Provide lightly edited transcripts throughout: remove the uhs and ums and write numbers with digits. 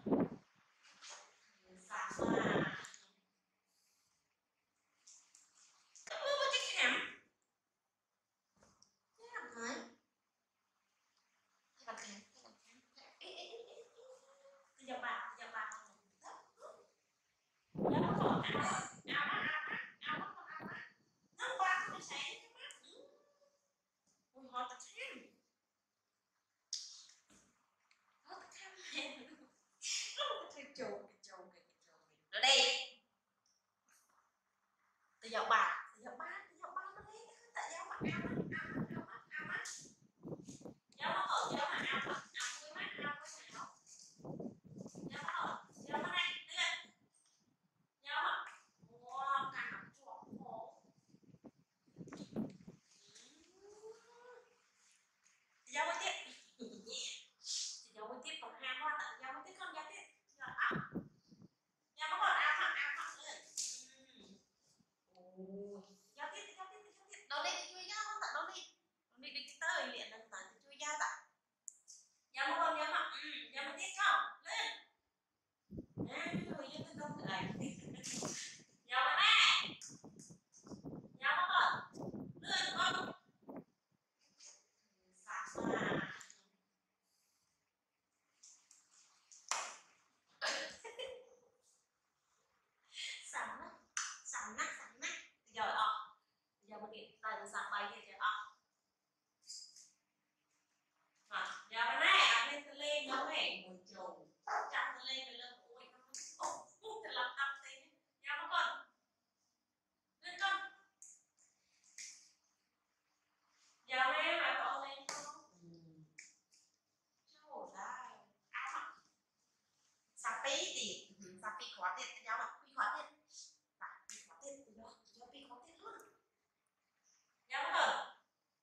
Sama. Apa cakap? Cakap kan? Cakap kan? Cakap kan? Kejap pak. Ya apa? Nampak aku saya cakap. Họ tập thêm. Cái trâu. Rồi đây. Từ giờ ba nó lấy tại giáo mà ao mắt. Giáo nó hở giáo mà ao mắt với mắt ao với não. Giáo nó hở, giáo nó này, lên. Giáo nó. Wow, cả chuột khổ. Giáo mới tiếp. Giáo mới tiếp còn ham quá tại giáo mới tiếp không giáo tiếp. Giáo ấp. Giáo nó còn ao mắt lên. Giao tiếp. Đâu đi chui giao không tận đâu đi cái tới liền đừng tận chui giao tận. Giao mà con giao mà tiếp không lên. Người dân tôi không cười. Giao mà nè. Giao mà con lên con. Sạc mà. Sẵn nắc. Rồi giờ mình kịp tần sạc bay kia chưa giờ bên này lên nó hẹn một chầu chặt lên cái lưng ôi nó thật là tập thế nha nó còn lên con giờ này phải con lên không trời ơi áo sạc pí thì sạc pí khó tiết cho mà pí khó tiết từ đó cho pí khó tiết luôn nhớ nó hơn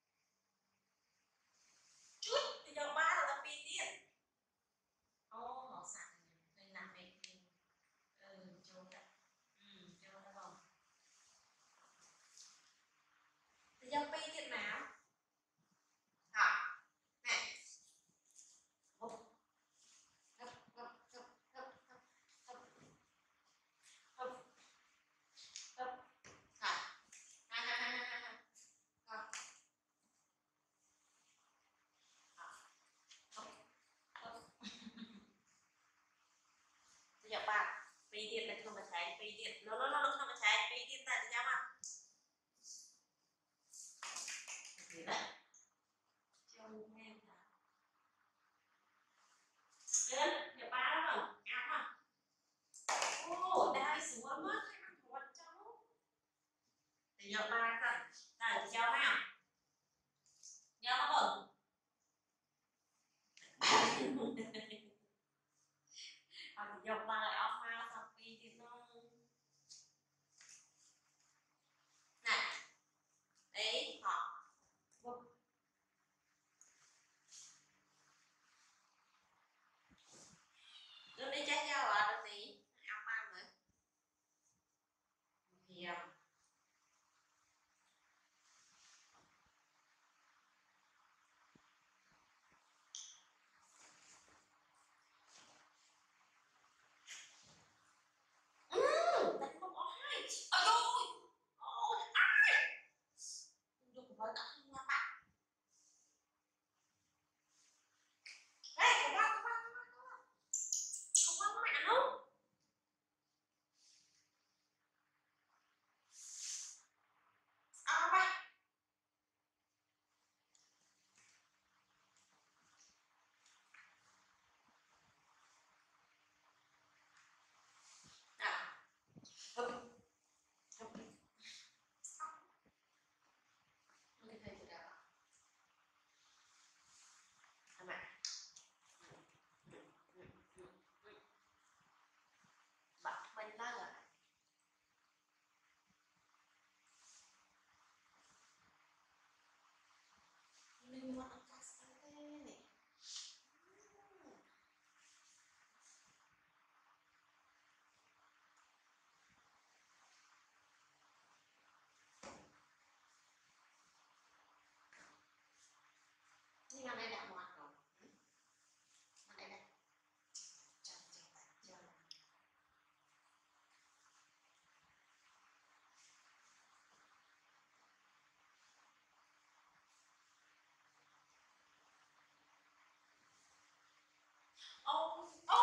chút thì giờ ba là tập pí tiền họ sạc đây làm về cho nó không thì giờ pí tiền nào hả này hộp giờ ba pí điện là không mà cháy pí điện nó không mà cháy pí điện tại sao mà gì đấy cho em hả lên giờ ba đó rồi áo mà ô đai xuống mất hay ăn thua cháu thì giờ ba cần tại thì cháu nào nhớ nó rồi thì giờ ba lại áo phao xong đi thì nó này đấy họ đưa đi trái nhau à đừng tí áo phao nữa thì đánh không có hai ôi ai dùng với tao không ngăn bạn đây không có mẹ không ba không cái thầy được mẹ ô ô